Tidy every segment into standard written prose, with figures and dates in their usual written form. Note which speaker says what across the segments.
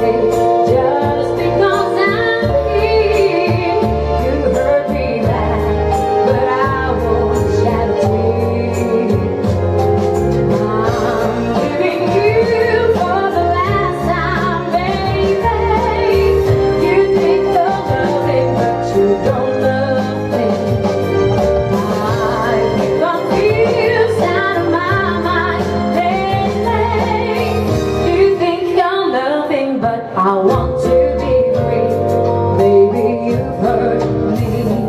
Speaker 1: Just because I'm here, you hurt me bad, but I won't shed a tear. I'm giving you for the last time, baby. You think you're loving, but you don't love me. I've been confused out of my mind lately. You think you're loving, but I want to be free. Baby, you've hurt me.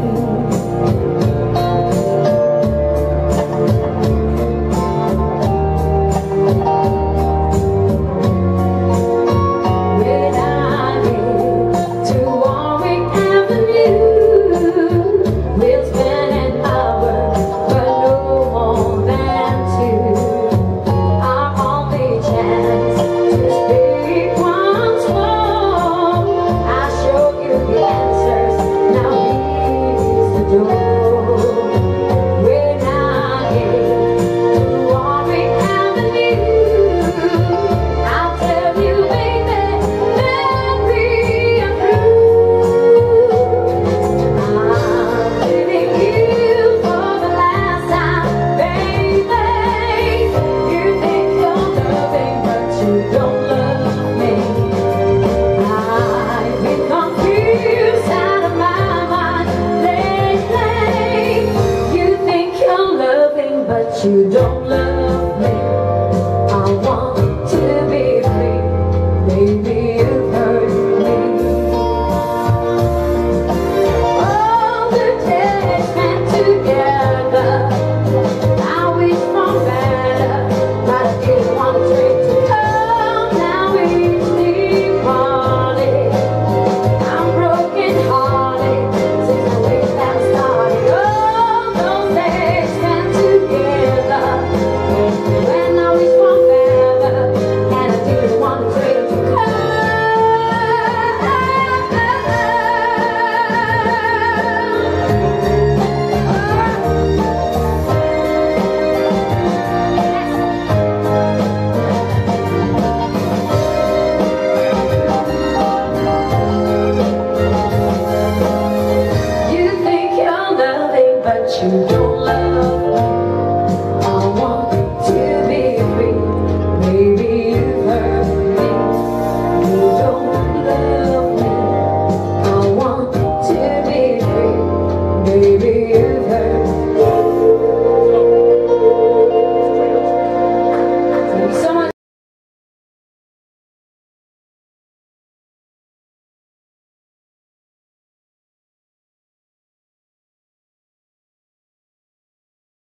Speaker 1: When I get to Warwick Avenue, we'll spend an hour, but no more than two. Our only chance to speak once more. I'll show you the answers, now here's the door. When I get to Warwick Avenue, I'll tell you, baby, Mary, I'm through. I'm giving you for the last time, baby. You think you're loving, but you don't love me. I've been confused out of my mind lately. You think you're loving, but you don't love me. I want to be free, baby. You